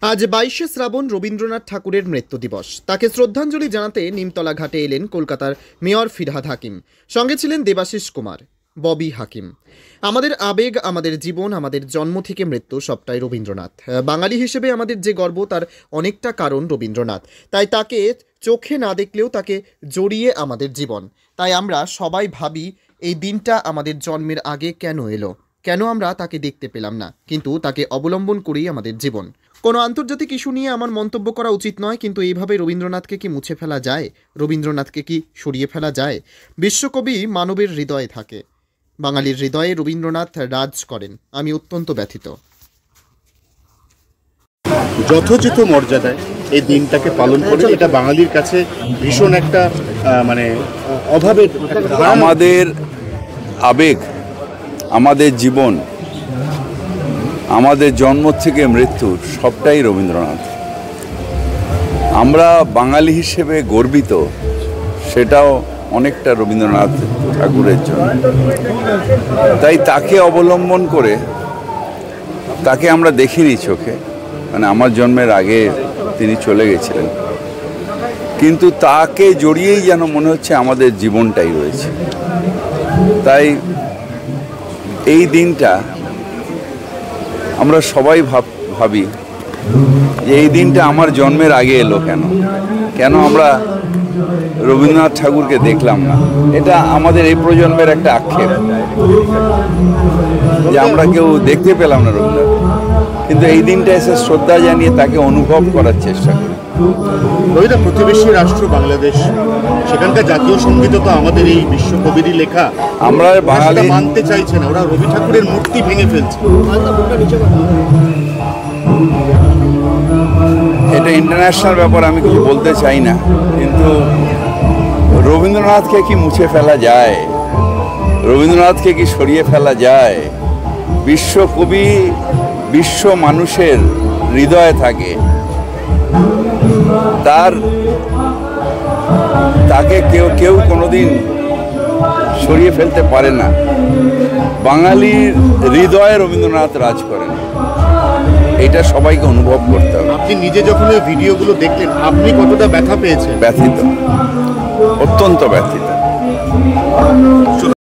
আজ 22শে শ্রাবণ রবীন্দ্রনাথ ঠাকুরের মৃত্যু দিবস। তাকে শ্রদ্ধাঞ্জলি জানাতে নিমতলা ঘাটে এলেন কলকাতার মেয়র ফিরহাদ হাকিম। সঙ্গে ছিলেন দেবাশিস কুমার, ববি হাকিম। আমাদের আবেগ, আমাদের জীবন, আমাদের জন্ম থেকে মৃত্যু সবটাই রবীন্দ্রনাথ। বাঙালি হিসেবে আমাদের যে গর্ব তার অনেকটা কারণ রবীন্দ্রনাথ। তাই তাকে চোখে না দেখলেও তাকে জড়িয়ে আমাদের জীবন। তাই আমরা সবাই ভাবি এই দিনটা আমাদের জন্মের আগে কেন এলো, কেন আমরা তাকে দেখতে পেলাম না, কিন্তু তাকে অবলম্বন করেই আমাদের জীবন। কোনো আন্তর্জাতিক ইস্যু নিয়ে আমার মন্তব্য করা উচিত নয়, কিন্তু এইভাবে রবীন্দ্রনাথকে কি মুছে ফেলা যায়? রবীন্দ্রনাথকে কি সরিয়ে ফেলা যায়? বিশ্বকবি মানবের হৃদয়ে থাকে, বাঙালির হৃদয়ে রবীন্দ্রনাথ রাজ করেন। আমি অত্যন্ত ব্যথিত। যথোচিত মর্যাদায় এই দিনটাকে পালন করে, এটা বাঙালির কাছে ভীষণ একটা অভাবের। আমাদের আবেগ, আমাদের জীবন, আমাদের জন্ম থেকে মৃত্যু সবটাই রবীন্দ্রনাথ। আমরা বাঙালি হিসেবে গর্বিত, সেটাও অনেকটা রবীন্দ্রনাথ ঠাকুরের জন্য। তাই তাকে অবলম্বন করে, তাকে আমরা দেখিনি চোখে, মানে আমার জন্মের আগে তিনি চলে গেছিলেন, কিন্তু তাকে জড়িয়েই যেন মনে হচ্ছে আমাদের জীবনটাই রয়েছে। তাই এই দিনটা আমরা সবাই ভাবি যে এই দিনটা আমার জন্মের আগে এলো কেন আমরা রবীন্দ্রনাথ ঠাকুরকে দেখলাম না। এটা আমাদের এই প্রজন্মের একটা আক্ষেপ যে আমরা কেউ দেখতে পেলাম না রবীন্দ্রনাথ, কিন্তু এই দিনটা এসে শ্রদ্ধা জানিয়ে তাকে অনুভব করার চেষ্টা করি। রবিদা, প্রতিবেশী রাষ্ট্র বাংলাদেশ, সেখানকার জাতীয় সঙ্গীত তো আমাদের এই বিশ্বকবিরই লেখা। আমরা বাঙালি মানতে চাইছে না, ওরা রবি ঠাকুরের মূর্তি ভেঙে ফেলছে। এটা ইন্টারন্যাশনাল ব্যাপার, আমি কিছু বলতে চাই না, কিন্তু রবীন্দ্রনাথকে কি মুছে ফেলা যায়? রবীন্দ্রনাথকে কি সরিয়ে ফেলা যায়? বিশ্বকবি বিশ্ব মানুষের হৃদয়ে থাকে, তাকে কেউ কোনোদিন সরিয়ে ফেলতে পারে না। বাঙালির হৃদয়ে রবীন্দ্রনাথ রাজ করেন, এটা সবাইকে অনুভব করতে হবে। আপনি নিজে যখন ওই ভিডিওগুলো দেখলেন, আপনি কতটা ব্যথা পেয়েছেন? ব্যথিত, অত্যন্ত ব্যথিত।